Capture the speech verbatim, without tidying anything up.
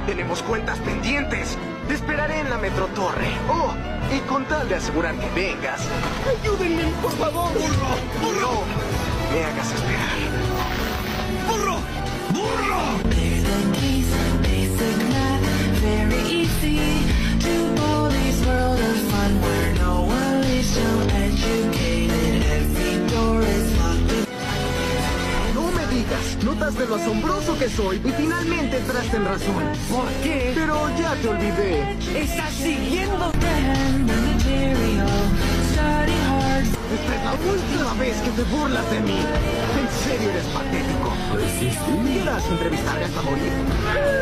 Tenemos cuentas pendientes. Te esperaré en la Metrotorre. Oh, y con tal de asegurar que vengas... ¡Ayúdenme, por favor! ¡Burro! ¡Burro! No me hagas esperar. ¡Burro! ¡Burro! No me digas, notas de lo asombroso que soy y finalmente entraste en razón. ¿Por qué? Pero ya te olvidé. ¡Estás siguiendo! Esta es la última vez que te burlas de mí. En serio eres patético. ¿Quieras entrevistarme hasta morir?